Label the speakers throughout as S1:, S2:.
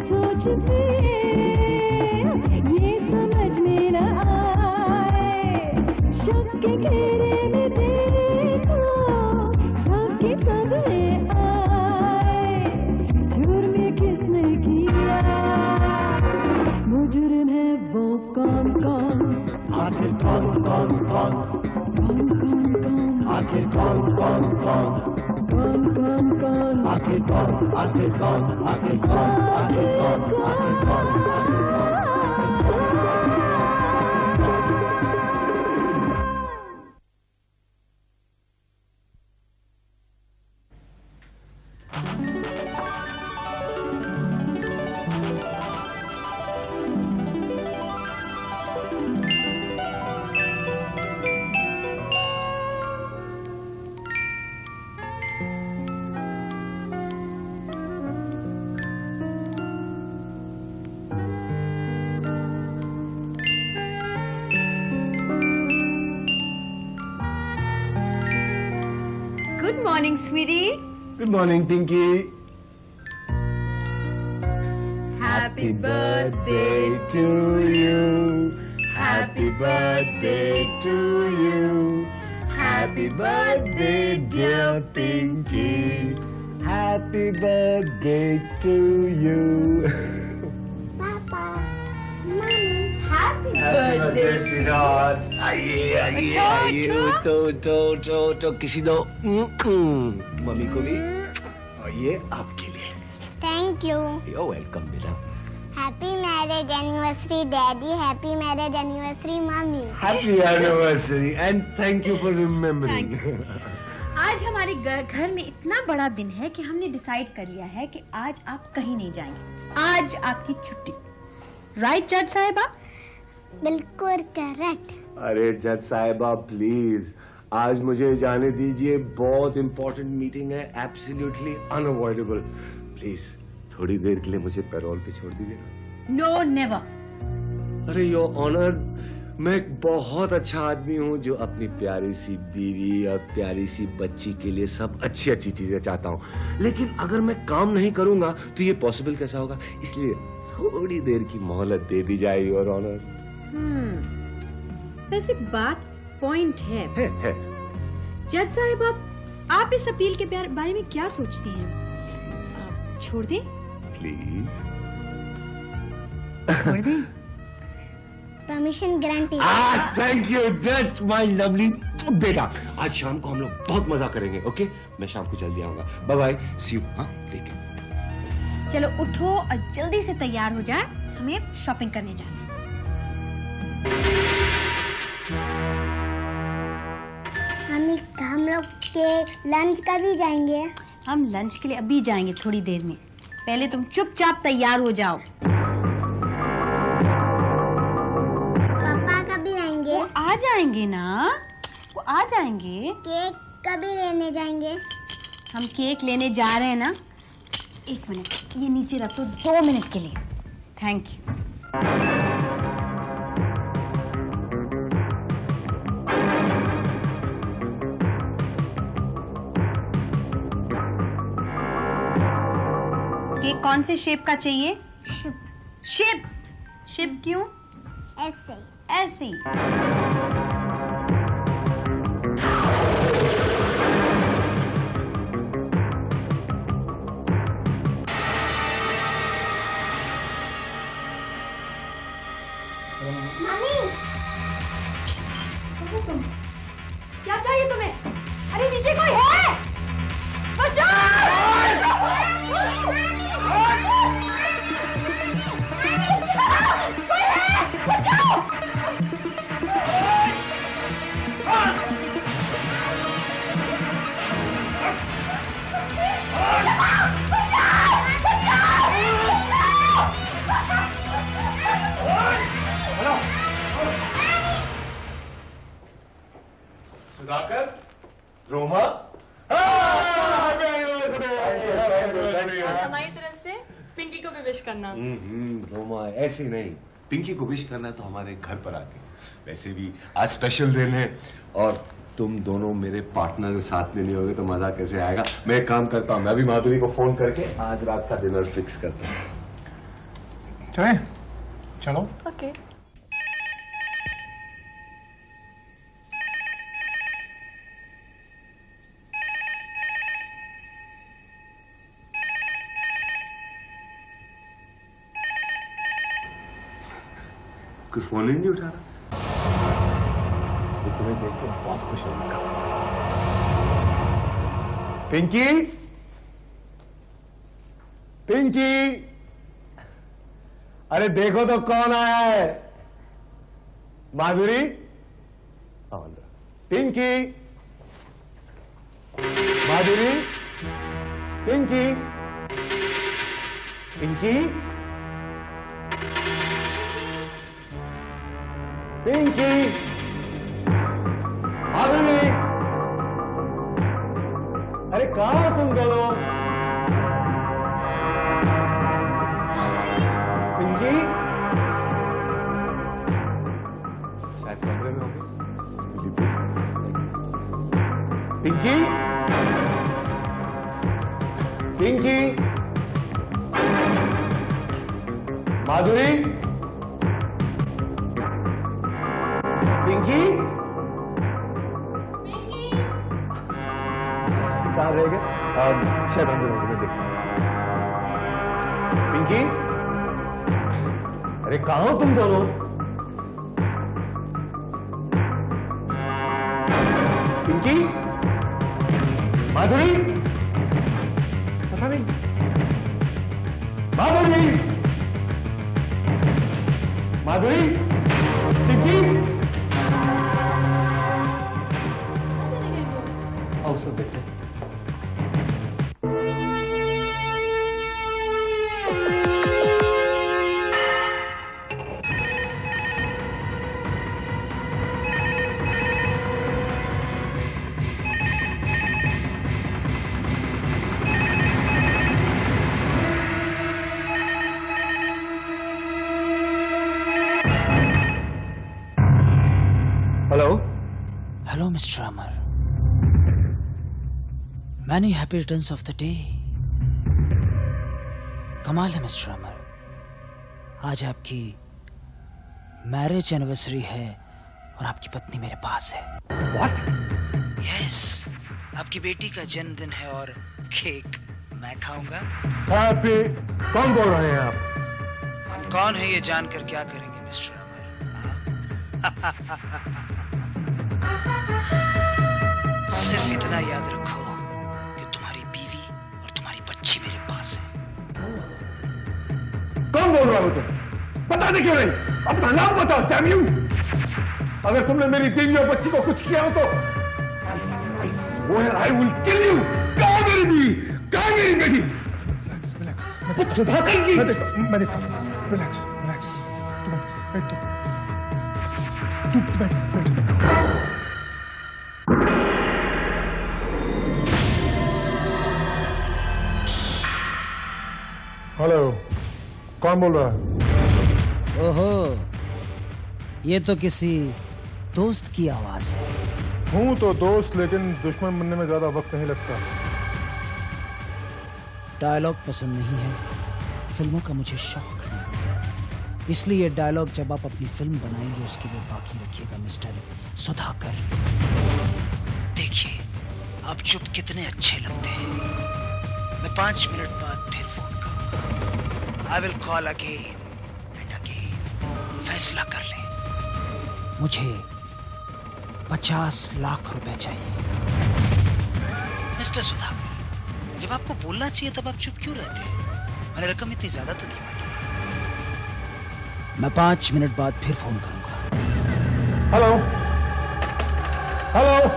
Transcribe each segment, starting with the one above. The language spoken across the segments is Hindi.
S1: सोचते ये समझ में न आए, शक के घेरे में देखो सबके सब आए, जुर्म किसने किया, मुजरिम है वो कौन कौन, आखिर कौन कौन कौन, कौन कौन कौन, आखिर कौन कौन कौन, कौन कौन कौन, आखिर कौन, आखिर कौन, आखिर कौन, आखिर कौन, आखिर कौन,
S2: Good morning, sweetie.
S3: Good morning, Pinky.
S2: Happy birthday
S3: to you. Happy birthday to you. Happy birthday, dear Pinky. Happy birthday to you.
S4: Papa, Mommy.
S2: Happy birthday,
S3: sweetheart. आइए आइए आइए, उठो किसी दो मम्मी को भी, और ये आपके लिए।
S4: Thank you.
S3: You're welcome, बेटा।
S4: Happy marriage anniversary, Daddy. Happy marriage anniversary, Mommy.
S3: Happy anniversary and thank you for remembering.
S2: आज हमारे घर में इतना बड़ा दिन है कि हमने डिसाइड कर लिया है कि आज आप कहीं नहीं जाएंगे, आज आपकी छुट्टी। राइट जज साहिबा?
S4: बिल्कुल करेक्ट।
S3: अरे जज साहिबा प्लीज, आज मुझे जाने दीजिए, बहुत इम्पोर्टेंट मीटिंग है, एब्सोल्युटली अनअवॉइडेबल। प्लीज थोड़ी देर के लिए मुझे पैरोल पे छोड़ दीजिएगा।
S2: No never.
S3: अरे योर ऑनर, मैं एक बहुत अच्छा आदमी हूँ जो अपनी प्यारी सी बीवी और प्यारी सी बच्ची के लिए सब अच्छी अच्छी चीजें चाहता हूँ, लेकिन अगर मैं काम नहीं करूंगा तो ये पॉसिबल कैसा होगा, इसलिए थोड़ी देर की मोहलत दे दी जाए योर ऑनर।
S2: वैसे बात पॉइंट है। जज साहिब, आप इस अपील के बारे में क्या सोचती हैं? आप छोड़ दें?
S3: प्लीज
S2: छोड़ दें?
S4: Permission granted.
S3: थैंक यू जज माय लवली बेटा, आज शाम को हम लोग बहुत मजा करेंगे। ओके, मैं शाम को जल्दी आऊंगा। Bye bye, see you. हाँ ठीक है,
S2: चलो उठो और जल्दी से तैयार हो जाए, हमें शॉपिंग करने जाना है।
S4: हम लोग के लंच कभी जाएंगे?
S2: हम लंच के लिए अभी जाएंगे, थोड़ी देर में। पहले तुम चुपचाप तैयार हो जाओ।
S4: पापा कभी आएंगे?
S2: वो आ जाएंगे ना, वो आ जाएंगे।
S4: केक कभी लेने जाएंगे?
S2: हम केक लेने जा रहे हैं ना। एक मिनट, ये नीचे रख दो 2 मिनट के लिए। Thank you. केक कौन से शेप का चाहिए? शेप। शेप क्यों?
S4: ऐसे
S2: ऐसे।
S4: मम्मी,
S2: क्या चाहिए तुम्हें? अरे नीचे कोई है? बचाओ!
S3: सुधाकर, रोमा,
S5: हमारी तरफ से पिंकी को भी विश करना।
S3: रोमा ऐसे नहीं, पिंकी को विश करना तो हमारे घर पर आके। वैसे भी आज स्पेशल दिन है और तुम दोनों मेरे पार्टनर साथ में नहीं होगे तो मजा कैसे आएगा। मैं एक काम करता हूँ, मैं अभी माधुरी को फोन करके आज रात का डिनर फिक्स करता हूँ।
S6: चले चलो।
S5: ओके।
S3: कोई फोन ही नहीं उठा रहा। तुम्हें देख के बहुत खुश होगा। पिंकी, पिंकी, अरे देखो तो कौन आया है। माधुरी, पिंकी, माधुरी, पिंकी, पिंकी, पिंकी, माधुरी, अरे कहां हो तुम दोनों? पिंकी, शायद कमरे में होंगे। पिंकी, पिंकी, माधुरी, पिंकी, कहाँ रह गए? शायद अंदर होंगे, मैं देखता हूँ। पिंकी, अरे कहाँ हो तुम दोनों? पिंकी, माधुरी, पता नहीं। माधुरी, माधुरी, पिंकी, आओ सब देखते हैं।
S7: Hello mister Amar, many happy returns of the day. कमाल है मिस्टर अमर, आज आपकी मैरिज एनिवर्सरी है और आपकी पत्नी मेरे पास है।
S3: What?
S7: यस, आपकी बेटी का जन्मदिन है और केक मैं खाऊंगा।
S3: हैप्पी? कौन बोल रहे हैं आप?
S7: हम कौन है ये जानकर क्या करेंगे मिस्टर अमर? सिर्फ इतना याद रखो कि तुम्हारी बीवी और तुम्हारी बच्ची मेरे पास है।
S3: कौन बोल रहा हो तुम? बता दे क्यों नहीं? अपना नाम बताओ, damn you! अगर तुमने मेरी बीवी और बच्ची को कुछ किया हो तो I will kill you! कहाँ मेरी बीवी? कहाँ मेरी बेटी?
S6: रिलैक्स, सुधाकर जी। मैं देखता हूँ। Relax, relax. तू बैठ। हेलो, कौन बोल रहा है?
S7: ओहो, ये तो किसी दोस्त की आवाज है।
S6: हूँ तो दोस्त, लेकिन दुश्मन बनने में ज्यादा वक्त नहीं लगता।
S7: डायलॉग पसंद नहीं है, फिल्मों का मुझे शौक नहीं है, इसलिए ये डायलॉग जब आप अपनी फिल्म बनाएंगे उसके लिए बाकी रखिएगा मिस्टर सुधाकर। देखिए आप चुप कितने अच्छे लगते हैं। मैं 5 मिनट बाद फिर फोन करूंगा। I will call again and again. फैसला कर ले, मुझे 50 लाख रुपए चाहिए। मिस्टर सुधाकर, जब आपको बोलना चाहिए तब आप चुप क्यों रहते हैं? मैंने रकम इतनी ज्यादा तो नहीं मांगी। मैं 5 मिनट बाद फिर फोन करूंगा।
S3: हेलो, हेलो,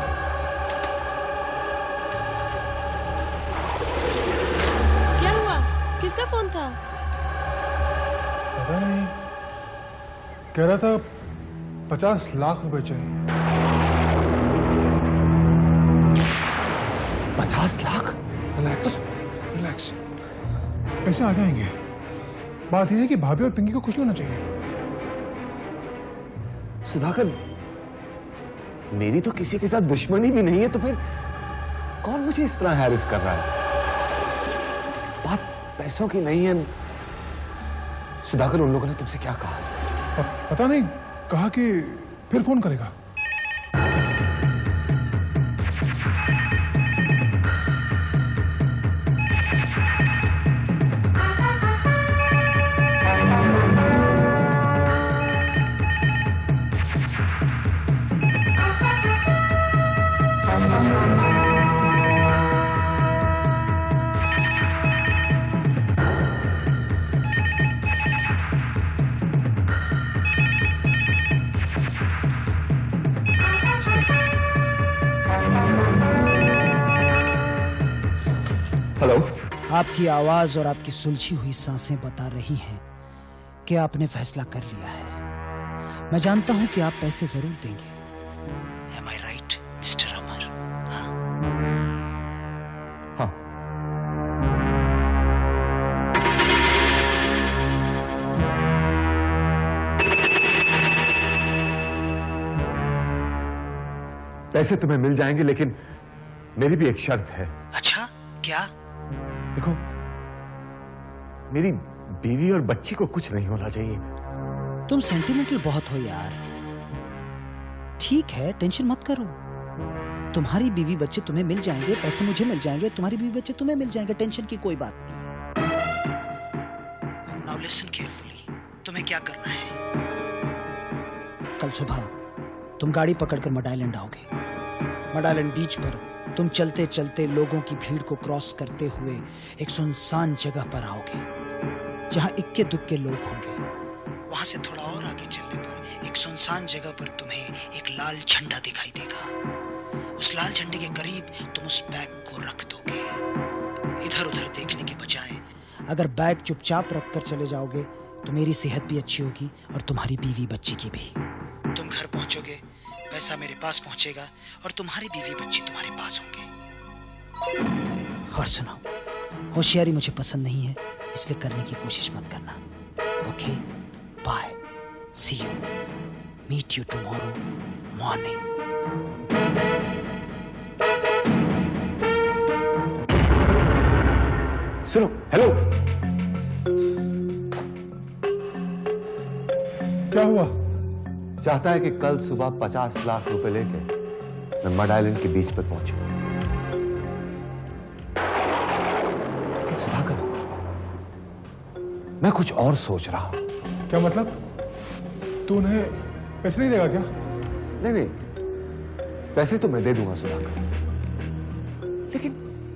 S5: क्या हुआ? किसका फोन था?
S6: पता नहीं, कह रहा था 50 लाख रुपए चाहिए।
S3: 50 लाख?
S6: रिलैक्स, रिलैक्स, पैसे आ जाएंगे। बात यह है कि भाभी और पिंकी को खुश होना चाहिए।
S3: सुधाकर, मेरी तो किसी के साथ दुश्मनी भी नहीं है, तो फिर कौन मुझे इस तरह हैरिस कर रहा है? बात पैसों की नहीं है, सुधाकर, उन लोगों ने तुमसे क्या कहा?
S6: पता नहीं, कहा कि फिर फोन करेगा।
S3: हेलो।
S7: आपकी आवाज और आपकी सुलझी हुई सांसें बता रही हैं कि आपने फैसला कर लिया है। मैं जानता हूं कि आप पैसे जरूर देंगे। Am I right, mister Amar?
S3: हाँ। पैसे तुम्हें मिल जाएंगे, लेकिन मेरी भी एक शर्त है।
S7: अच्छा, क्या?
S3: देखो, मेरी बीवी और बच्ची को कुछ नहीं होना चाहिए।
S7: तुम सेंटिमेंटल बहुत हो यार। ठीक है, टेंशन मत करो। तुम्हारी बीवी बच्चे तुम्हें मिल जाएंगे, पैसे मुझे मिल जाएंगे, तुम्हारी बीवी बच्चे तुम्हें मिल जाएंगे। टेंशन की कोई बात नहीं। Now listen carefully. तुम्हें क्या करना है? कल सुबह तुम गाड़ी पकड़कर मड आइलैंड आओगे। मड आइलैंड बीच पर तुम चलते चलते लोगों की भीड़ को क्रॉस करते हुए एक सुनसान जगह पर आओगे जहां इक्के दुक्के लोग होंगे। वहां से थोड़ा और आगे चलने पर एक सुनसान जगह पर तुम्हें एक लाल झंडा दिखाई देगा। उस लाल झंडे के करीब तुम उस बैग को रख दोगे। इधर उधर देखने के बजाय अगर बैग चुपचाप रखकर चले जाओगे तो मेरी सेहत भी अच्छी होगी और तुम्हारी बीवी बच्ची की भी। तुम घर पहुंचोगे, पैसा मेरे पास पहुंचेगा और तुम्हारी बीवी बच्ची तुम्हारे पास होंगे। और सुनो, होशियारी मुझे पसंद नहीं है, इसलिए करने की कोशिश मत करना। Okay, bye, see you, meet you tomorrow morning.
S3: सुनो, हेलो।
S6: क्या हुआ?
S3: चाहता है कि कल सुबह 50 लाख रुपए लेके मैं मड आइलैंड के बीच पर पहुंचूं। सुधाकर, मैं कुछ और सोच रहा हूं।
S6: क्या मतलब? तू उन्हें पैसे नहीं देगा क्या?
S3: नहीं नहीं, पैसे तो मैं दे दूंगा सुधाकर, लेकिन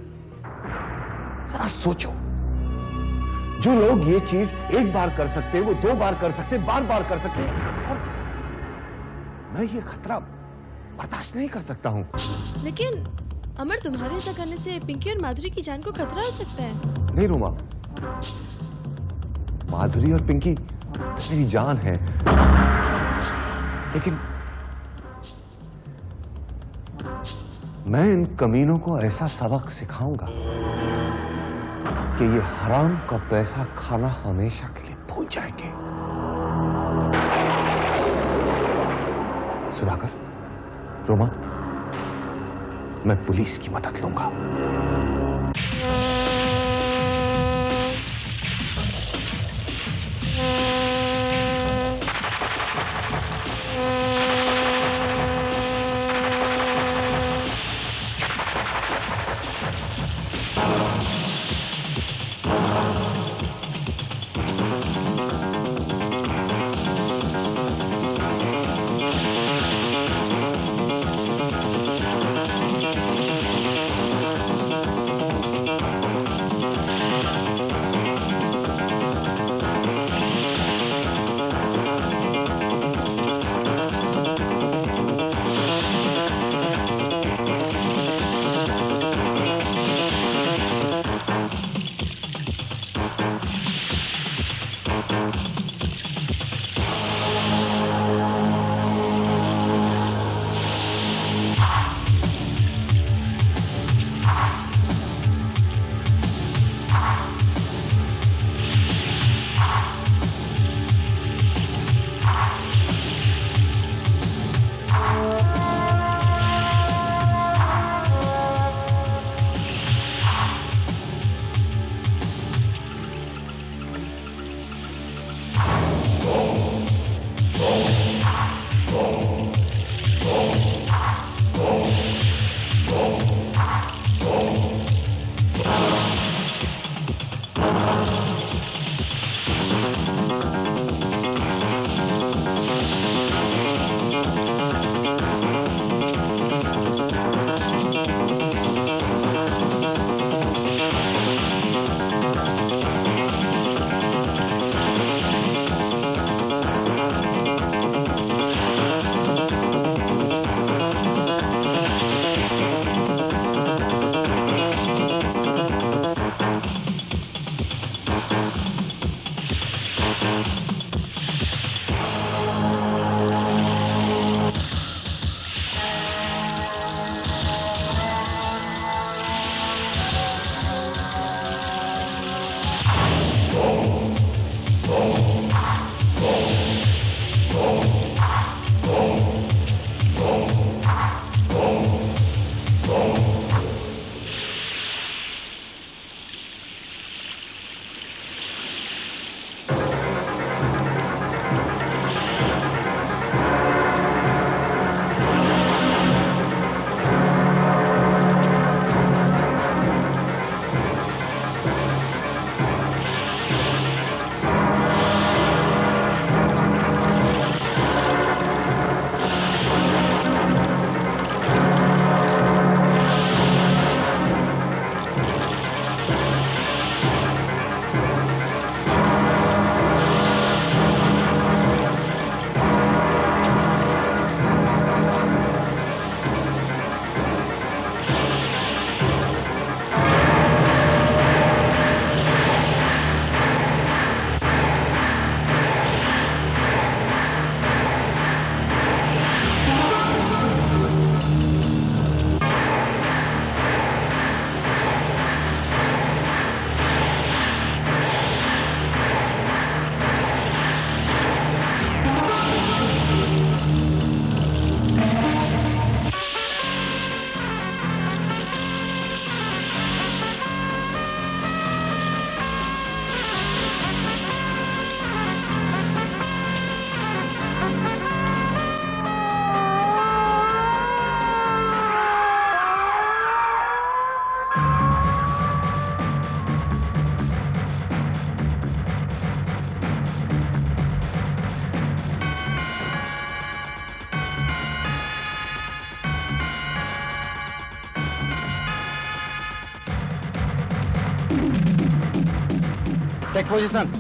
S3: जरा सोचो, जो लोग ये चीज एक बार कर सकते हैं वो 2 बार कर सकते हैं, बार बार कर सकते हैं, और मैं ये खतरा बर्दाश्त नहीं कर सकता हूं।
S5: लेकिन अमर, तुम्हारे ऐसा करने से पिंकी और माधुरी की जान को खतरा हो सकता है।
S3: नहीं रूमा, माधुरी और पिंकी मेरी जान है, लेकिन मैं इन कमीनों को ऐसा सबक सिखाऊंगा कि ये हराम का पैसा खाना हमेशा के लिए भूल जाएंगे। सुधाकर, रोमा, मैं पुलिस की मदद लूंगा।
S8: Take position.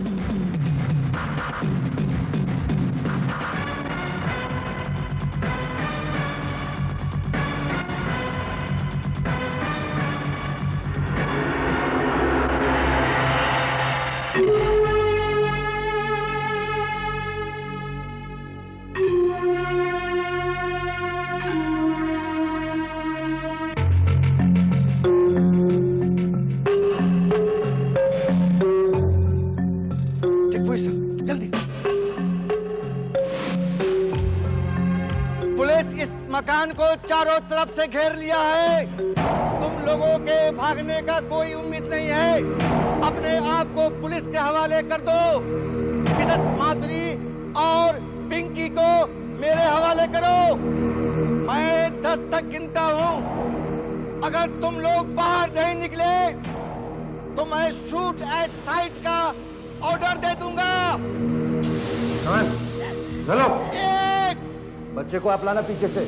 S9: मकान को चारों तरफ से घेर लिया है। तुम लोगों के भागने का कोई उम्मीद नहीं है। अपने आप को पुलिस के हवाले कर दो। मिसेस माधुरी और पिंकी को मेरे हवाले करो। मैं 10 तक गिनता हूँ। अगर तुम लोग बाहर नहीं निकले तो मैं शूट एट साइट का ऑर्डर दे दूंगा।
S3: चलो।
S9: बच्चे को आप लाना पीछे से।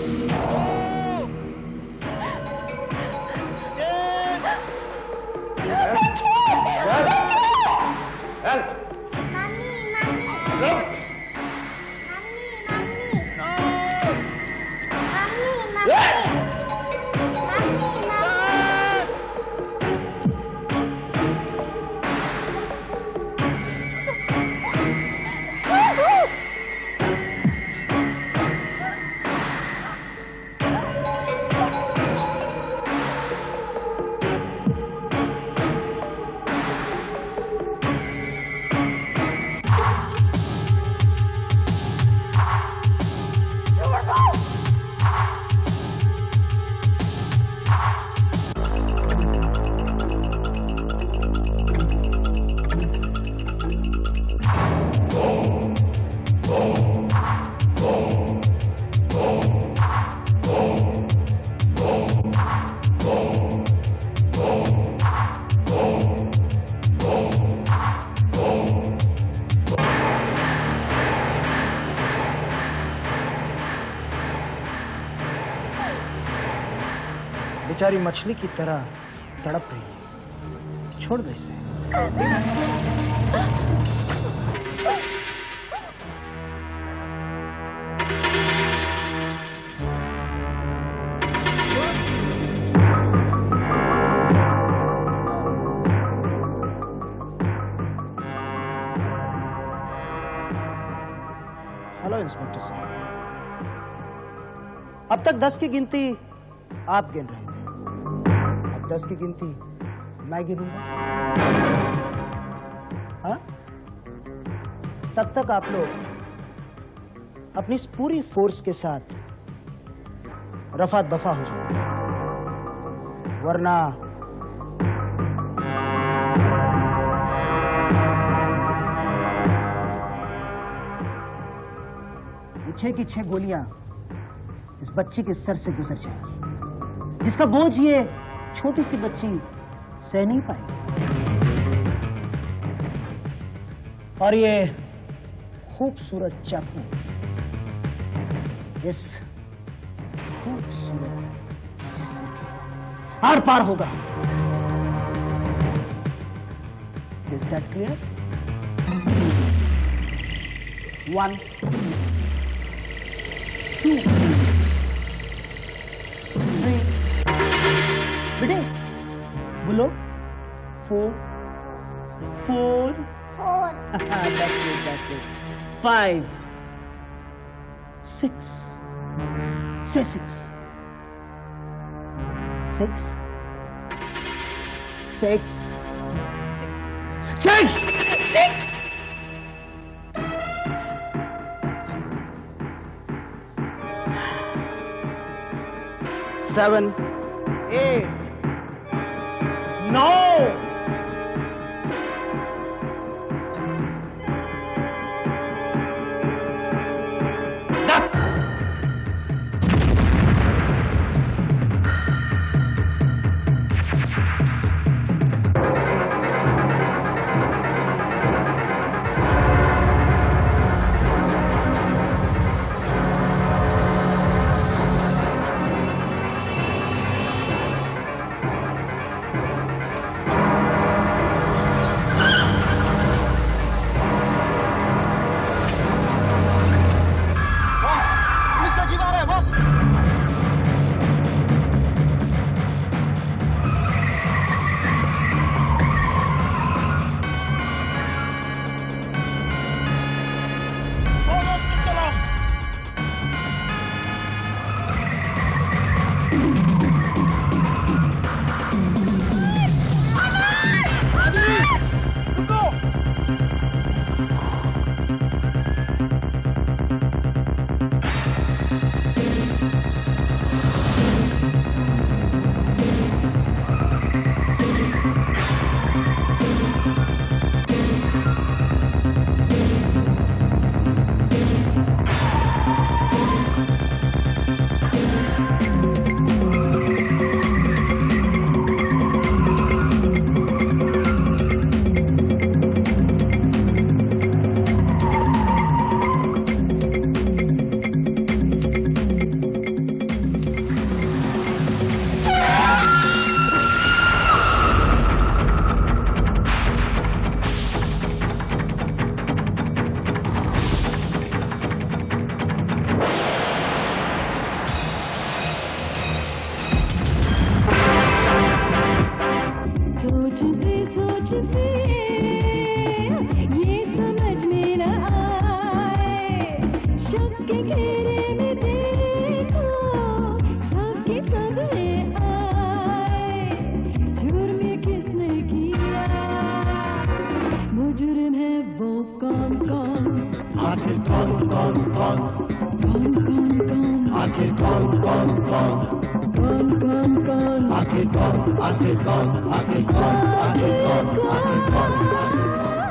S7: बेचारी मछली की तरह तड़प रही है, छोड़ दो इसे। हेलो इंस्पेक्टर साहब, अब तक 10 की गिनती आप गिन रहे थे, 10 की गिनती मैं गिनूंगा। हाँ? तब तक आप लोग अपनी इस पूरी फोर्स के साथ रफा दफा हो जाएंगे, वरना छह की 6 गोलियां इस बच्ची के सर से गुजर जाएंगी, जिसका बोझ ये छोटी सी बच्ची सह नहीं पाई। और ये खूबसूरत चाकू इस खूबसूरत जिस्म के आर पार होगा। Is that clear? 1 2 3 बेटे बोलो 4 that's it 5 6 say 6 6 6 6 6 7 8 9 10
S1: मुझसे ये समझ में न आए, शक के घेरे में देखो सबके सब आए, जुर्म किसने किया, मुजरिम है वो कौन कौन,
S8: आखिर कौन कौन कौन,
S1: कौन कौन कौन,
S8: आखिर कौन कौन कौन,
S1: कौन कौन कौन,
S8: आखिर कौन, आखिर कौन, आखिर कौन, आखिर कौन, आखिर कौन, आखिर कौन।